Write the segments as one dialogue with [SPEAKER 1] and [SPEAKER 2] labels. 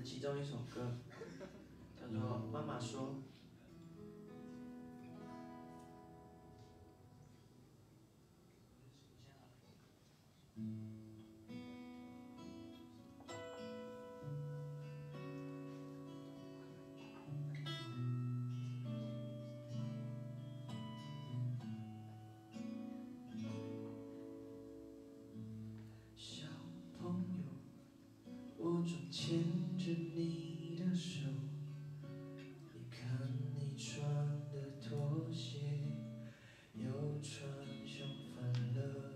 [SPEAKER 1] 其中一首歌，叫做《妈妈说》。小朋友，我正牵着你的手，你看你穿的拖鞋又穿相反了。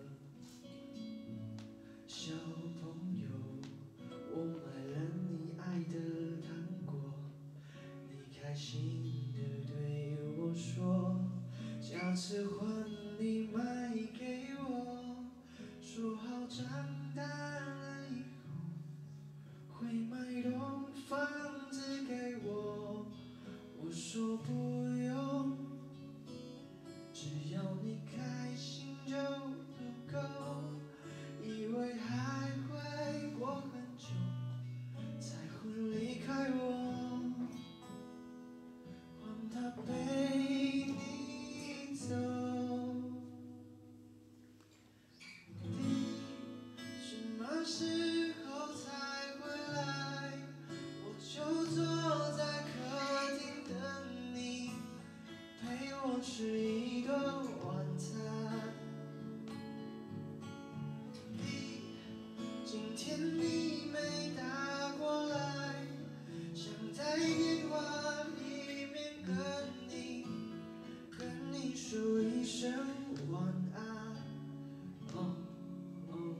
[SPEAKER 1] 小朋友，我买了你爱的糖果，你开心地对我说，下次换你买给我，说好长大了以后会买栋房子给我。我说不用，只要你开心就足够。以为还会过很久才会离开我，换他陪你走。你什么时候才回来？我就坐在客厅等你，陪我吃一顿晚餐。今天你没打过来，想在电话里面跟你说一声晚安。哦哦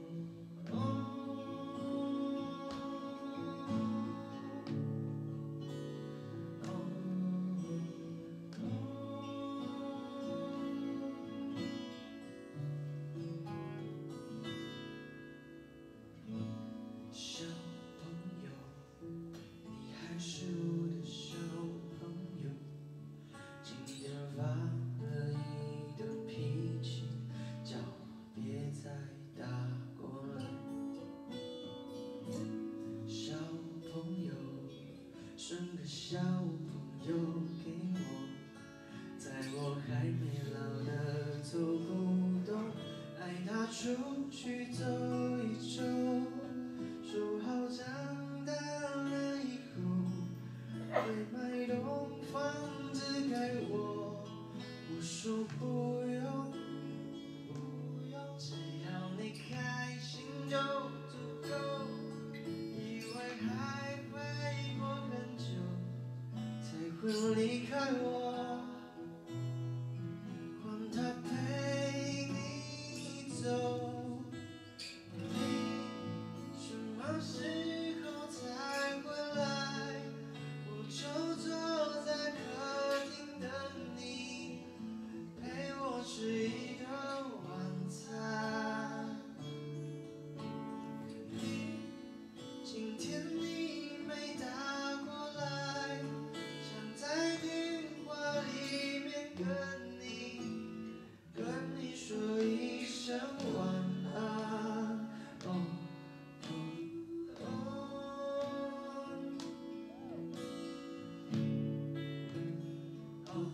[SPEAKER 1] 小朋友，你还是我的小朋友，今天发了一顿脾气，叫我别再打过来。小朋友，生个小朋友给我，在我还没老得走不动，带他出去走一走，说好长大了以后会买栋房子给我。我说不用，不用，只要你开心就足够。以为还会过很久才会离开我，换他陪你走。你什么时候才回来？我就坐在客厅等你，陪我吃一顿晚餐。今天你没打过来，想在电话里面跟你说一声晚安。哦哦哦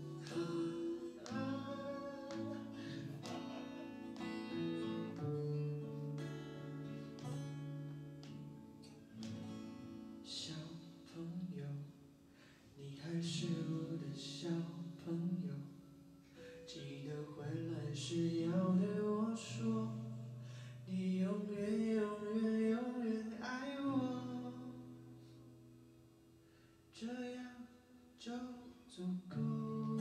[SPEAKER 1] 小朋友，你还是我的小朋友，记得回来时要对我说，你永远永远永远爱我，这样就足够。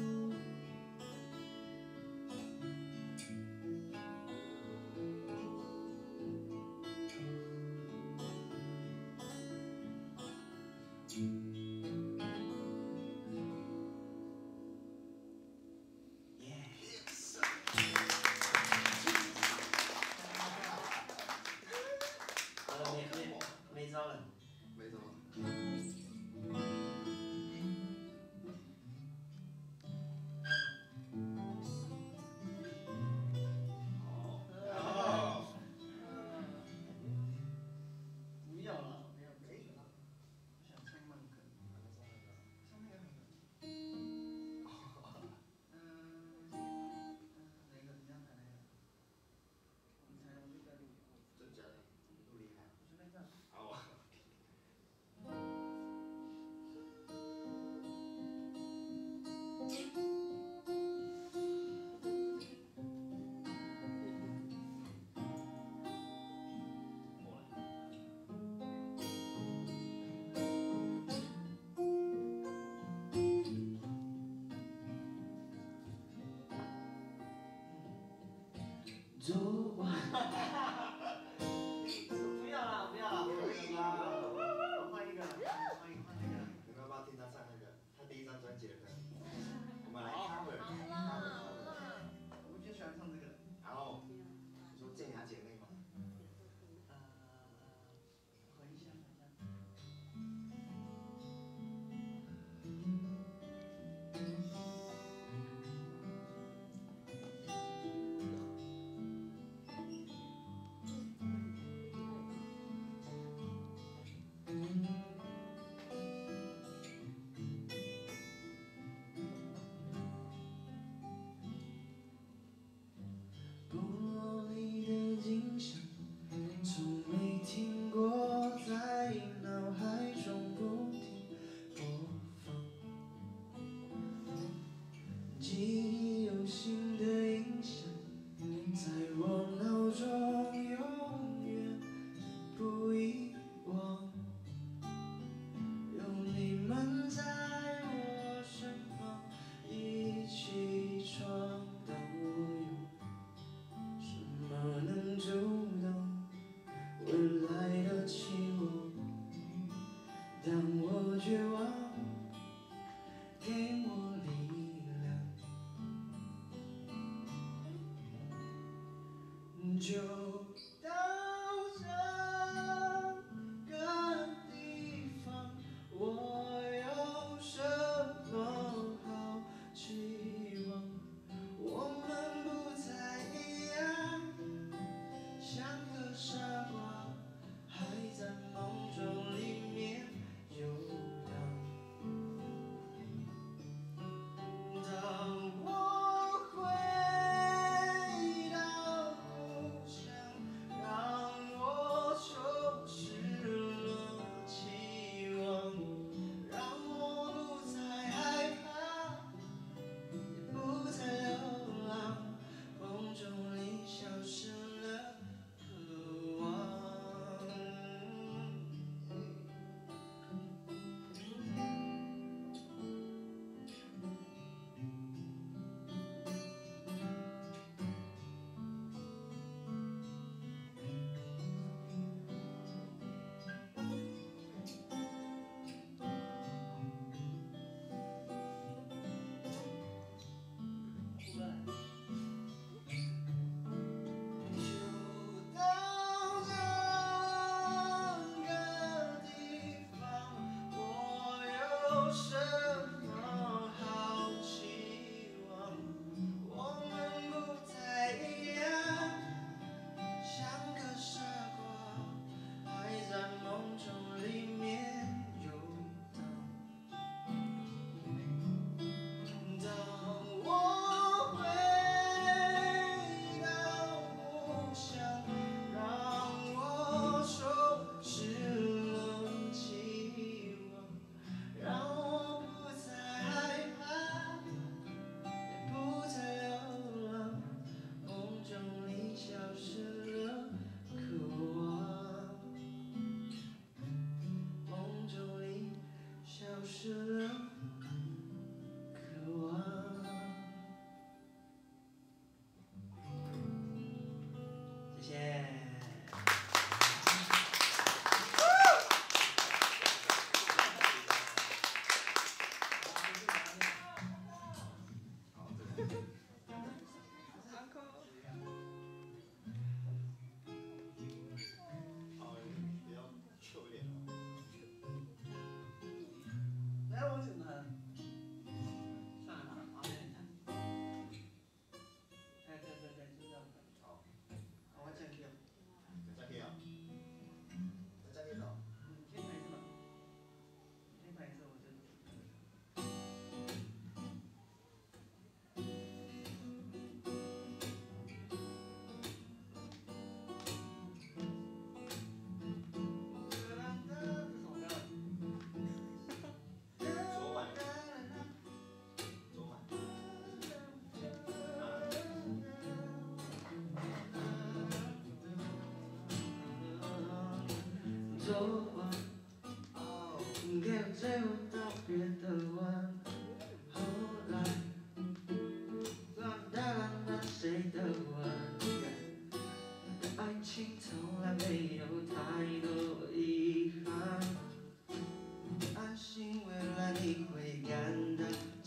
[SPEAKER 1] 好了，没招了，
[SPEAKER 2] 没招了。
[SPEAKER 1] 不要了，没有这个了。
[SPEAKER 2] 姐的歌，我们来 cover。
[SPEAKER 1] 我就喜欢唱这个。
[SPEAKER 2] 然后你说健雅姐妹吗？
[SPEAKER 1] 回一下。部落里的景象，从没听过，在脑海中不停播放。记忆有新的印象，在我脑中永远不遗忘。有你们在我身旁，一起闯荡。我有什么能阻挡未来的期望？当我绝望，给我力量。就到这个地方，我有什么好期望？我们不再一样，像个傻瓜，还在梦中里面游荡。当我回到故乡，让我充实了期望，让我不再害怕，也不再流浪，梦中里消失了渴望。谢谢。
[SPEAKER 2] 比较秀一点的。
[SPEAKER 1] 来，我请他。算了，好，给你看。对，就这样。
[SPEAKER 2] 好，
[SPEAKER 1] 我讲掉。
[SPEAKER 2] 再加 K 啊？再加 K 到。
[SPEAKER 1] 先拍一次吧。先拍一次，我就。昨晚，给我追我到别的湾，后来，那谁的湾？爱情从来没有太多遗憾，安心未来你会感到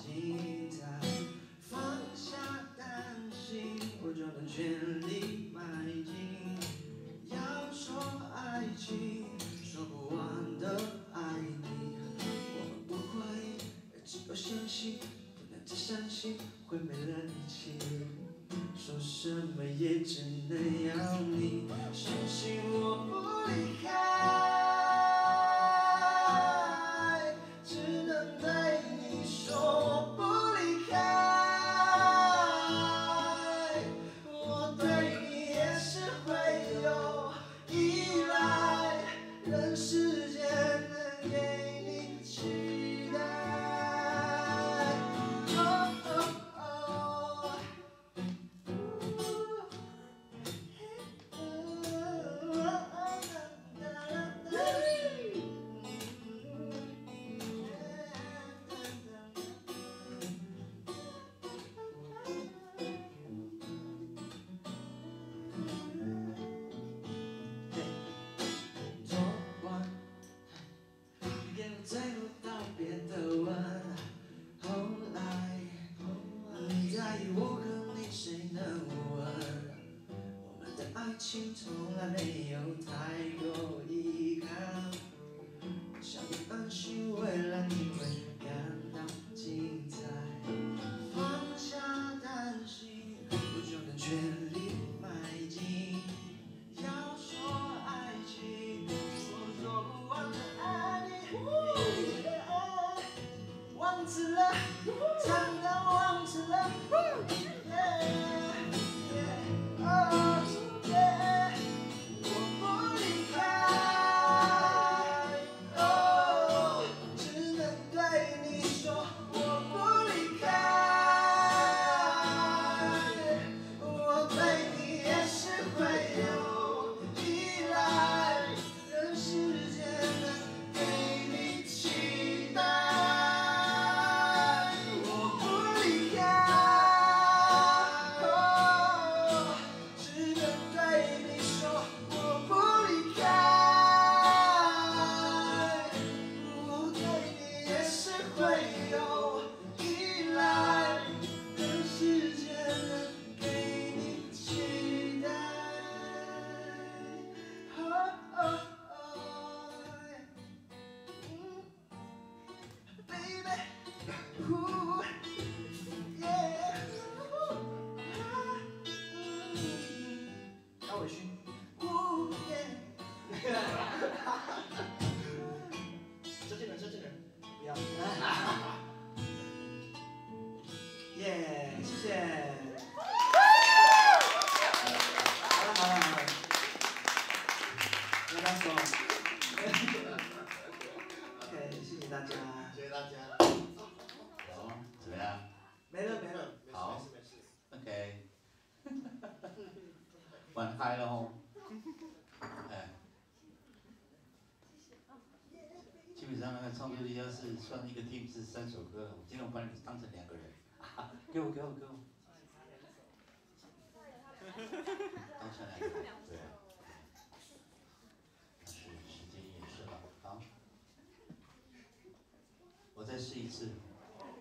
[SPEAKER 1] 心，不能再相信会没了力气，说什么也只能要你相信我不离开，只能对你说我不离开，我对你也是会有依赖，人世间能给你期待。昨晚你给我最后道别的吻，后来你在意我和你谁能稳？我们的爱情从来没有太过遗憾，想你安心，未来你会感到精彩。放下担心，我就能全力迈进。要说爱情，我说不完的爱你，忘词了，唱到忘词了。高伟勋，周杰伦，不要，耶，谢谢。好了，不要乱说。OK， 谢谢大家，
[SPEAKER 2] 谢谢大家。
[SPEAKER 3] 好，怎么样？
[SPEAKER 1] 没了。
[SPEAKER 3] 好 ，OK， 玩嗨了吼，哎，基本上那个创作力要是算一个 team 是3首歌，今天我把你当成2个人，给我，当成2个人，对，但是时间也是了，好，我再试一次。